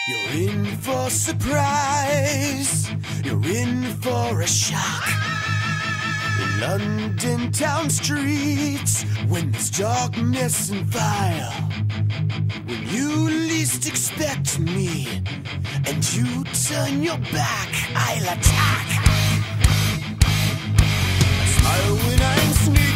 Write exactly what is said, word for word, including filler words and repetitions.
You're in for surprise, you're in for a shock. In London town streets, when there's darkness and fire, when you least expect me, and you turn your back, I'll attack. I smile when I'm sneering.